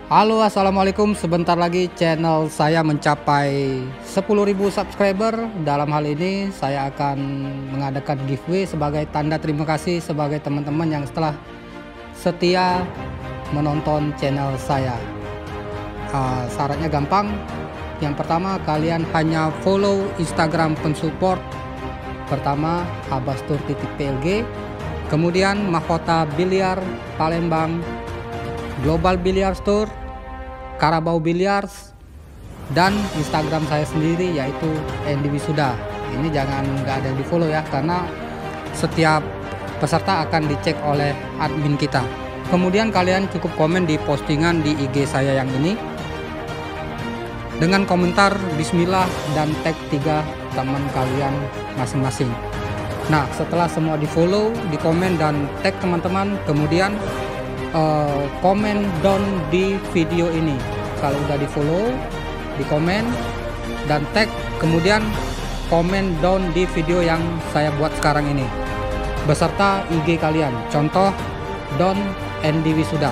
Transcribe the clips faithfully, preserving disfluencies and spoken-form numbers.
Halo, assalamualaikum. Sebentar lagi channel saya mencapai sepuluh ribu subscriber. Dalam hal ini saya akan mengadakan giveaway sebagai tanda terima kasih sebagai teman-teman yang setelah setia menonton channel saya. uh, Syaratnya gampang. Yang pertama, kalian hanya follow Instagram pensupport. Pertama, abastur.plg, kemudian Mahkota Biliar Palembang, Global Billiard Store, Carabao Billiards, dan Instagram saya sendiri yaitu Andy Wisuda. Ini jangan nggak ada yang di follow ya, karena setiap peserta akan dicek oleh admin kita. Kemudian kalian cukup komen di postingan di I G saya yang ini dengan komentar Bismillah dan tag tiga teman kalian masing-masing. Nah, setelah semua di follow, di komen dan tag teman-teman, kemudian Uh, komen down di video ini. Kalau udah di follow, di komen dan tag, kemudian komen down di video yang saya buat sekarang ini beserta I G kalian, contoh Don Andy Wisuda.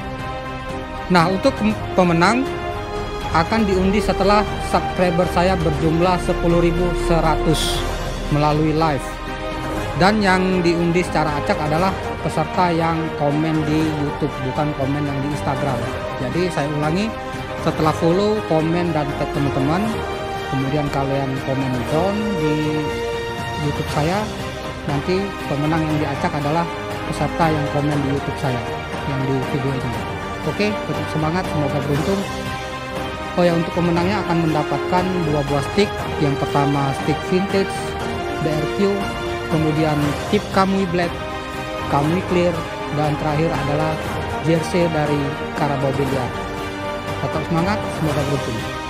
Nah, untuk pemenang akan diundi setelah subscriber saya berjumlah sepuluh ribu seratus melalui live, dan yang diundi secara acak adalah peserta yang komen di YouTube, bukan komen yang di Instagram. Jadi saya ulangi, setelah follow, komen dan tag teman-teman, kemudian kalian komen down di YouTube saya, nanti pemenang yang diacak adalah peserta yang komen di YouTube saya yang di video ini. Oke, tetap semangat, semoga beruntung. Oh ya, untuk pemenangnya akan mendapatkan dua buah stick. Yang pertama stick vintage B R Q, kemudian tip Kamui Black, Kamui Clear, dan terakhir adalah jersey dari Carabao Billiard. Tetap semangat, semoga beruntung.